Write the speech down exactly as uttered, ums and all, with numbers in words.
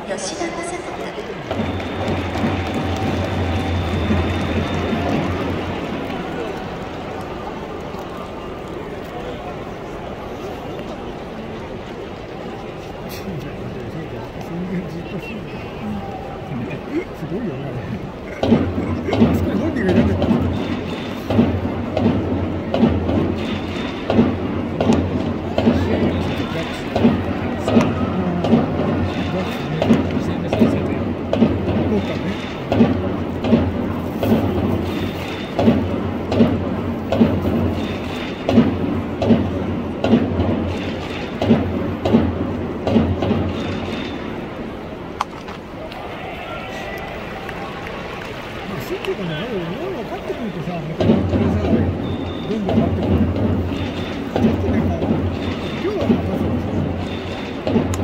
吉田正尚。 すごいよね。あそこに本人がいなかった。信じてね、日本が勝ってくるとさ、またこれさ、どんどん上がってくる。ちょっとね、今日はまたそうですよね。